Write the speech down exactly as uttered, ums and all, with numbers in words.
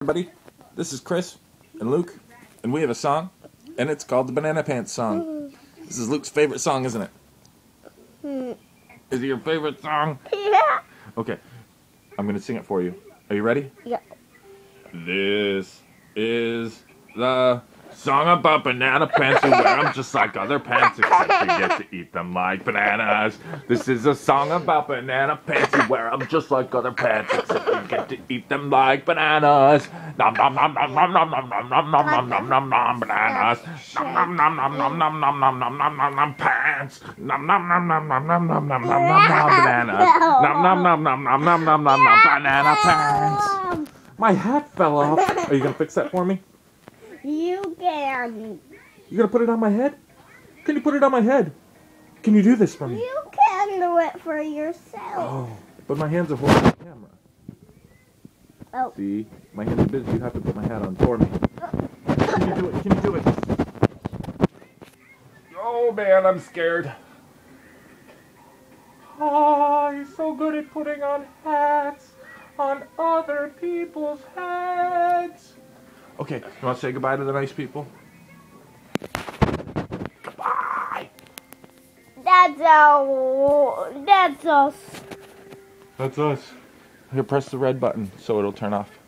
Everybody, this is Chris and Luke, and we have a song, and it's called the Banana Pants song. This is Luke's favorite song, isn't it? Is it your favorite song? Yeah. Okay, I'm going to sing it for you. Are you ready? Yeah. This is the song about banana pants. You wear them just like other pants, except you get to eat them like bananas. This is a song about banana pants. You wear them just like other pants, except you get to eat them like bananas. Nom nom nom nom nom nom nom nom nom nom nom nom nom nom bananas. Nom nom nom nom nom nom nom nom nom nom nom pants. Nom nom nom nom nom nom nom nom nom nom nom bananas. Nom nom nom nom nom nom nom nom nom banana pants. My hat fell off. Are you gonna fix that for me? You can. You gonna put it on my head? Can you put it on my head? Can you do this for me? You can do it for yourself. Oh, but my hands are holding the camera. Oh. See, my hands are busy. You have to put my hat on for me. Can you do it? Can you do it? Oh man, I'm scared. Oh, he's so good at putting on hats on other people's heads. Okay, you want to say goodbye to the nice people? Goodbye! That's all. That's us. That's us. Here, press the red button so it'll turn off.